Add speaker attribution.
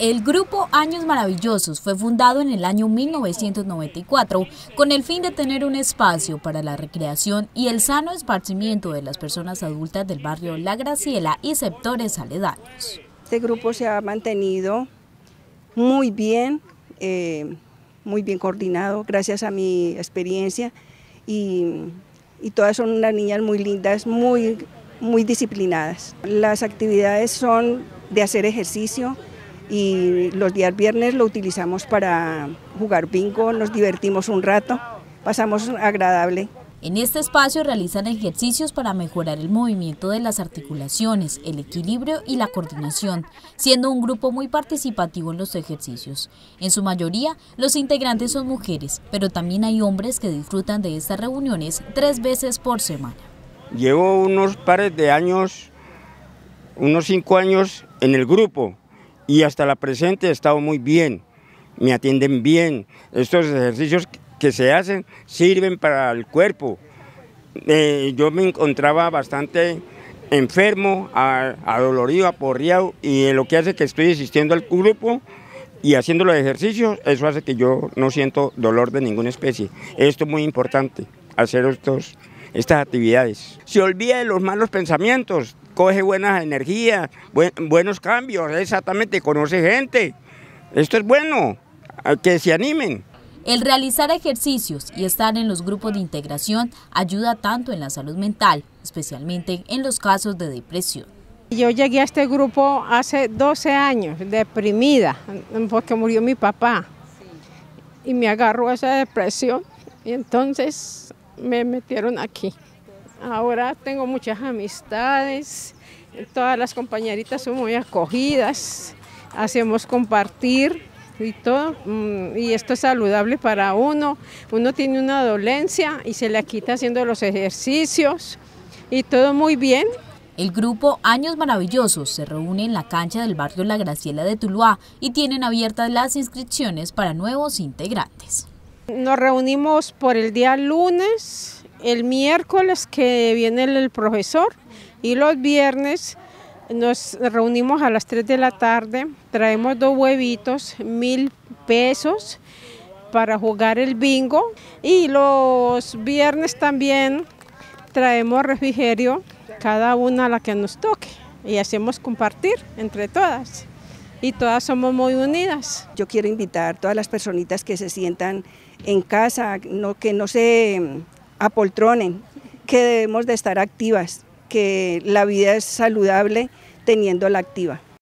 Speaker 1: El grupo Años Maravillosos fue fundado en el año 1994 con el fin de tener un espacio para la recreación y el sano esparcimiento de las personas adultas del barrio La Graciela y sectores aledaños.
Speaker 2: Este grupo se ha mantenido muy bien coordinado gracias a mi experiencia y todas son unas niñas muy lindas, muy disciplinadas. Las actividades son de hacer ejercicio y los días viernes lo utilizamos para jugar bingo, nos divertimos un rato, pasamos agradable.
Speaker 1: En este espacio realizan ejercicios para mejorar el movimiento de las articulaciones, el equilibrio y la coordinación, siendo un grupo muy participativo en los ejercicios. En su mayoría, los integrantes son mujeres, pero también hay hombres que disfrutan de estas reuniones 3 veces por semana.
Speaker 3: Llevo unos pares de años, unos 5 años en el grupo y hasta la presente he estado muy bien, me atienden bien. Estos ejercicios que se hacen sirven para el cuerpo. Yo me encontraba bastante enfermo, adolorido, aporreado, y lo que hace que estoy asistiendo al grupo y haciendo los ejercicios, eso hace que yo no siento dolor de ninguna especie. Esto es muy importante, hacer estas actividades. Se olvida de los malos pensamientos, coge buenas energías, buenos cambios, exactamente, conoce gente. Esto es bueno, que se animen.
Speaker 1: El realizar ejercicios y estar en los grupos de integración ayuda tanto en la salud mental, especialmente en los casos de depresión.
Speaker 4: Yo llegué a este grupo hace 12 años, deprimida, porque murió mi papá y me agarró esa depresión y entonces me metieron aquí. Ahora tengo muchas amistades, todas las compañeritas son muy acogidas, hacemos compartir y todo, y esto es saludable para uno. Uno tiene una dolencia y se la quita haciendo los ejercicios y todo muy bien.
Speaker 1: El grupo Años Maravillosos se reúne en la cancha del barrio La Graciela de Tuluá y tienen abiertas las inscripciones para nuevos integrantes.
Speaker 4: Nos reunimos por el día lunes, el miércoles que viene el profesor y los viernes nos reunimos a las 3 de la tarde, traemos 2 huevitos, 1.000 pesos para jugar el bingo y los viernes también traemos refrigerio, cada una a la que nos toque y hacemos compartir entre todas y todas somos muy unidas.
Speaker 2: Yo quiero invitar a todas las personitas que se sientan en casa, que no se apoltronen, que debemos de estar activas, que la vida es saludable teniéndola activa.